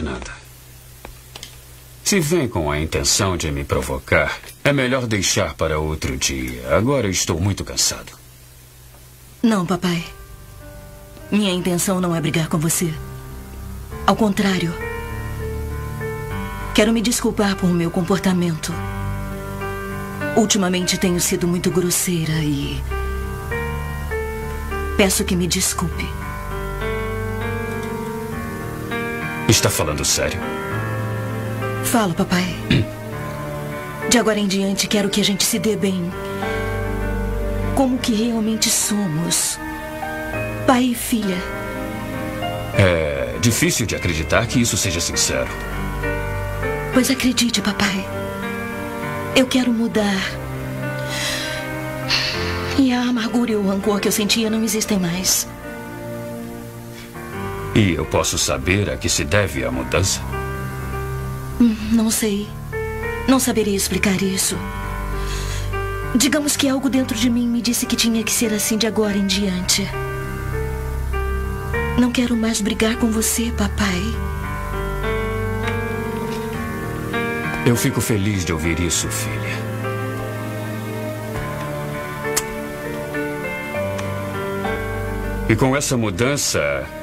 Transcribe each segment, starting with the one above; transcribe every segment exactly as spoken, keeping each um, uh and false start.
Fernanda. Se vem com a intenção de me provocar, é melhor deixar para outro dia. Agora eu estou muito cansado. Não, papai. Minha intenção não é brigar com você. Ao contrário. Quero me desculpar por meu comportamento. Ultimamente tenho sido muito grosseira e... peço que me desculpe. Está falando sério? Falo, papai. De agora em diante, quero que a gente se dê bem. Como que realmente somos. Pai e filha. É difícil de acreditar que isso seja sincero. Pois acredite, papai. Eu quero mudar. E a amargura e o rancor que eu sentia não existem mais. E eu posso saber a que se deve a mudança? Hum, não sei. Não saberia explicar isso. Digamos que algo dentro de mim me disse que tinha que ser assim de agora em diante. Não quero mais brigar com você, papai. Eu fico feliz de ouvir isso, filha. E com essa mudança,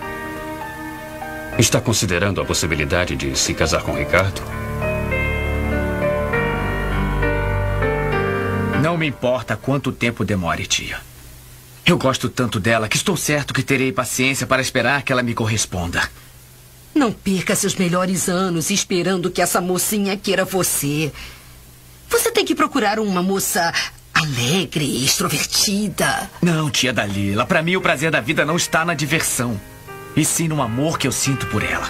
está considerando a possibilidade de se casar com Ricardo? Não me importa quanto tempo demore, tia. Eu gosto tanto dela que estou certo que terei paciência para esperar que ela me corresponda. Não perca seus melhores anos esperando que essa mocinha queira você. Você tem que procurar uma moça alegre, extrovertida. Não, tia Dalila. Para mim, o prazer da vida não está na diversão, e sim no amor que eu sinto por ela.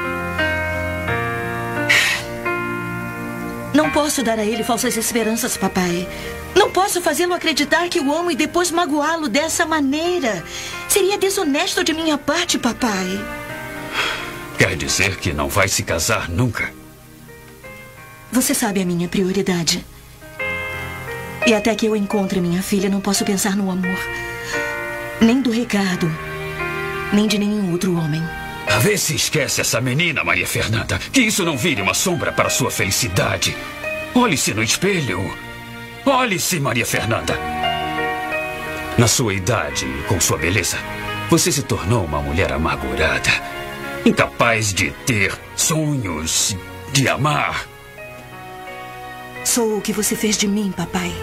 Não posso dar a ele falsas esperanças, papai. Não posso fazê-lo acreditar que o amo e depois magoá-lo dessa maneira. Seria desonesto de minha parte, papai. Quer dizer que não vai se casar nunca? Você sabe a minha prioridade. E até que eu encontre minha filha, não posso pensar no amor. Nem do Ricardo, nem de nenhum outro homem. Vê se esquece essa menina, Maria Fernanda. Que isso não vire uma sombra para sua felicidade. Olhe-se no espelho. Olhe-se, Maria Fernanda. Na sua idade e com sua beleza, você se tornou uma mulher amargurada, incapaz de ter sonhos, de amar. Sou o que você fez de mim, papai.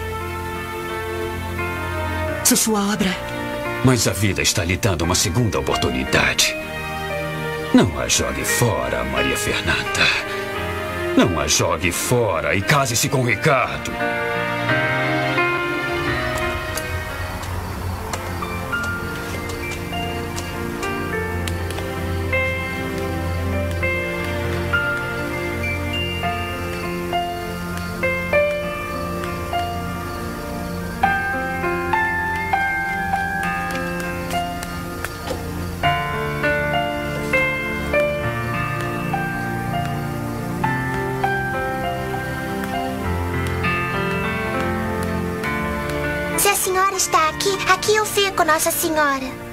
Sou sua obra. Mas a vida está lhe dando uma segunda oportunidade. Não a jogue fora, Maria Fernanda. Não a jogue fora e case-se com Ricardo. Se a senhora está aqui, aqui eu fico, Nossa Senhora.